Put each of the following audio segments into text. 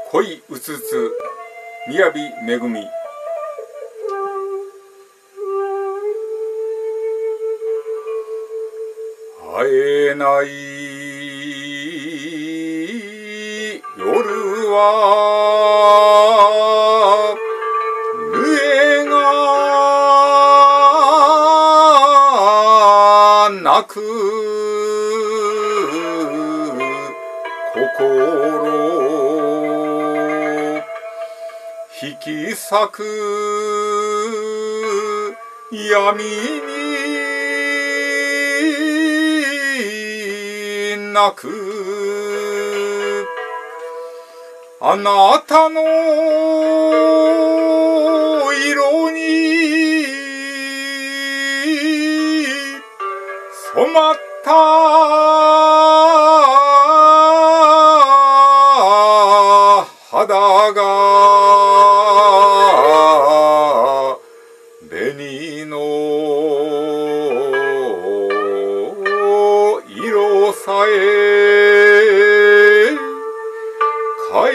恋うつつみやび恵。会えない夜は濡れが泣く心引き裂く闇に泣くあなたの色に染まった肌が紅の色さえ変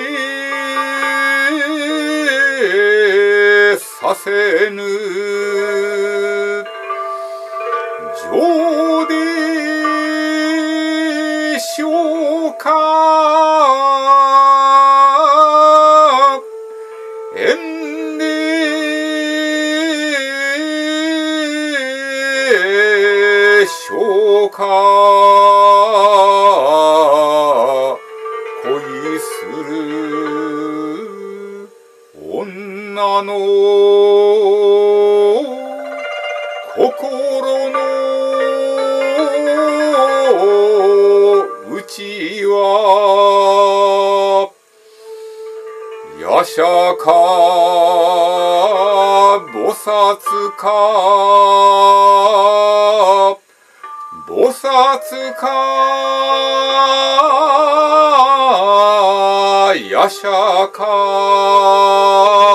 えさせぬ情でしょうか縁でしょうか恋する女の心の内は夜叉か菩薩か菩薩か夜叉か